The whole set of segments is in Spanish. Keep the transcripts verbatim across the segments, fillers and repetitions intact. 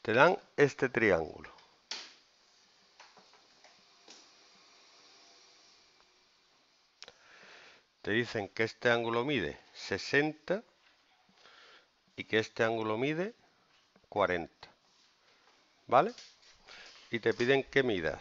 te dan este triángulo. Te dicen que este ángulo mide sesenta y que este ángulo mide cuarenta. ¿Vale? Y te piden que midas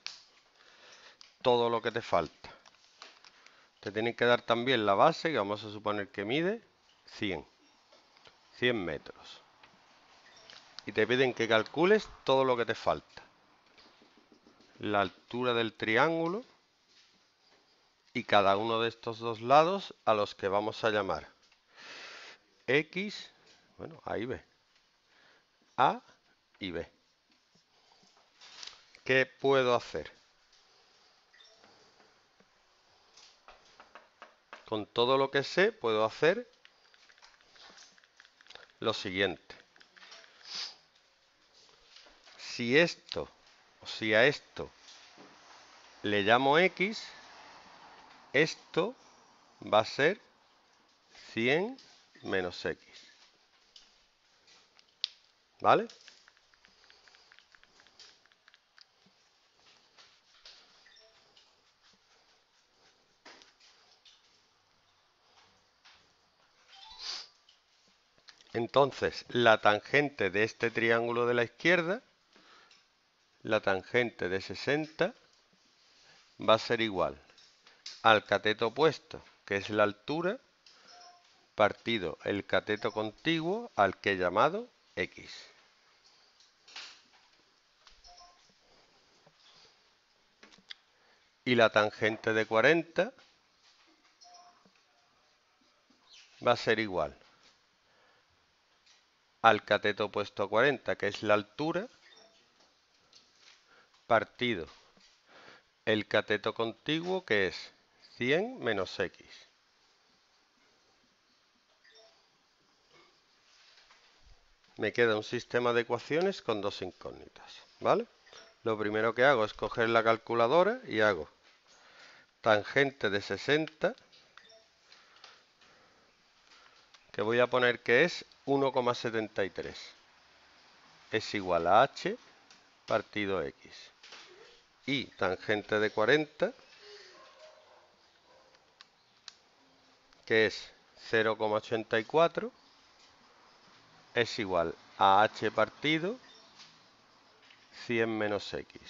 todo lo que te falta. Te tienen que dar también la base, que vamos a suponer que mide cien. cien metros. Y te piden que calcules todo lo que te falta. La altura del triángulo y cada uno de estos dos lados a los que vamos a llamar X, bueno, A y B. A y B. ¿Qué puedo hacer? Con todo lo que sé, puedo hacer lo siguiente. Si esto, o si a esto le llamo X, esto va a ser cien menos X. ¿Vale? Entonces, la tangente de este triángulo de la izquierda, la tangente de sesenta, va a ser igual al cateto opuesto, que es la altura, partido el cateto contiguo al que he llamado X. Y la tangente de cuarenta va a ser igual al cateto opuesto a cuarenta, que es la altura, partido el cateto contiguo, que es cien menos X. Me queda un sistema de ecuaciones con dos incógnitas, ¿vale? Lo primero que hago es coger la calculadora y hago tangente de sesenta, que voy a poner que es uno coma setenta y tres. Es igual a H partido X. Y tangente de cuarenta, que es cero coma ochenta y cuatro, es igual a H partido cien menos X.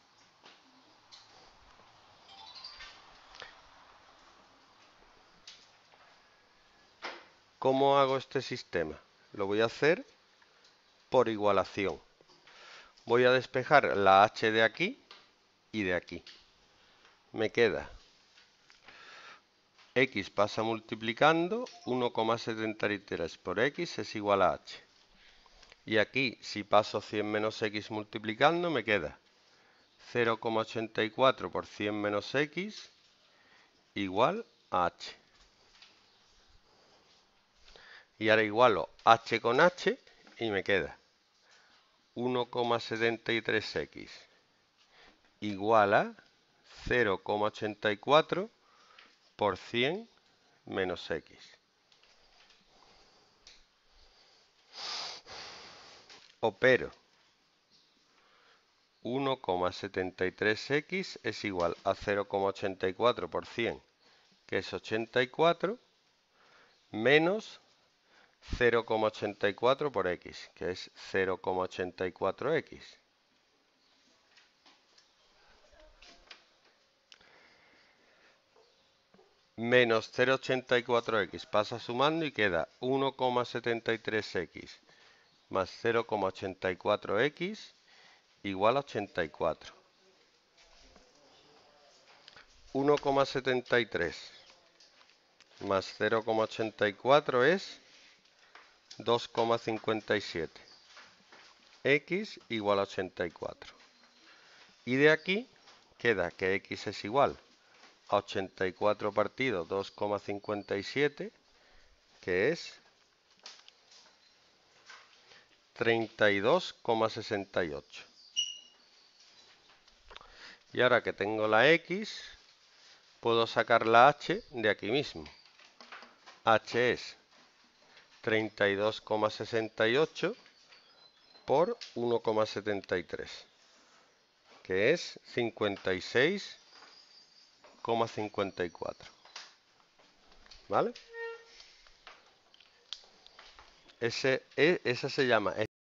¿Cómo hago este sistema? Lo voy a hacer por igualación. Voy a despejar la H de aquí y de aquí. Me queda X pasa multiplicando, uno coma setenta y tres por X es igual a H. Y aquí, si paso cien menos X multiplicando, me queda cero coma ochenta y cuatro por cien menos X igual a H. Y ahora igualo H con H y me queda uno coma setenta y tres X igual a cero coma ochenta y cuatro por cien menos X. Opero. uno coma setenta y tres X es igual a cero coma ochenta y cuatro por cien, que es ochenta y cuatro, menos cero coma ochenta y cuatro por X, que es cero coma ochenta y cuatro X. Menos cero coma ochenta y cuatro X pasa sumando y queda uno coma setenta y tres X más cero coma ochenta y cuatro X igual a ochenta y cuatro. uno coma setenta y tres más cero coma ochenta y cuatro es dos coma cincuenta y siete. X igual a ochenta y cuatro. Y de aquí queda que X es igual a ochenta y cuatro partido dos coma cincuenta y siete, que es treinta y dos coma sesenta y ocho. Y ahora que tengo la X, puedo sacar la H de aquí mismo. H es treinta y dos coma sesenta y ocho por uno coma setenta y tres, que es cincuenta y seis coma cincuenta y cuatro. ¿Vale? Ese, e- esa se llama